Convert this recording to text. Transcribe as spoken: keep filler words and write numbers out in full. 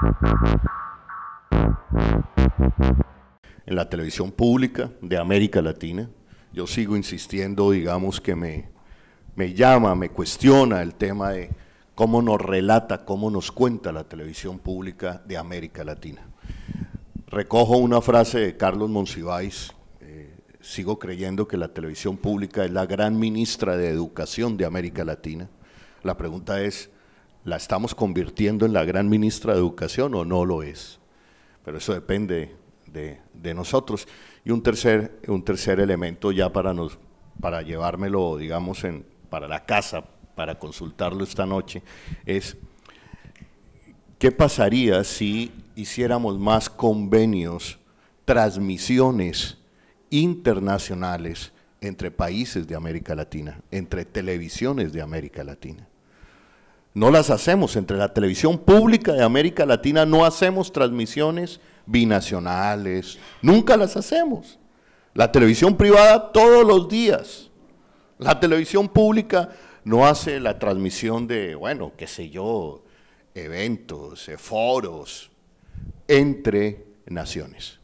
En la televisión pública de América Latina, yo sigo insistiendo, digamos que me, me llama, me cuestiona el tema de cómo nos relata, cómo nos cuenta la televisión pública de América Latina. Recojo una frase de Carlos Monsiváis, eh, sigo creyendo que la televisión pública es la gran ministra de Educación de América Latina. La pregunta es, ¿la estamos convirtiendo en la gran ministra de Educación o no lo es? Pero eso depende de, de nosotros. Y un tercer, un tercer elemento ya para, nos, para llevármelo, digamos, en, para la casa, para consultarlo esta noche, es ¿qué pasaría si hiciéramos más convenios, transmisiones internacionales entre países de América Latina, entre televisiones de América Latina? No las hacemos, entre la televisión pública de América Latina no hacemos transmisiones binacionales, nunca las hacemos. La televisión privada todos los días, la televisión pública no hace la transmisión de, bueno, qué sé yo, eventos, foros entre naciones.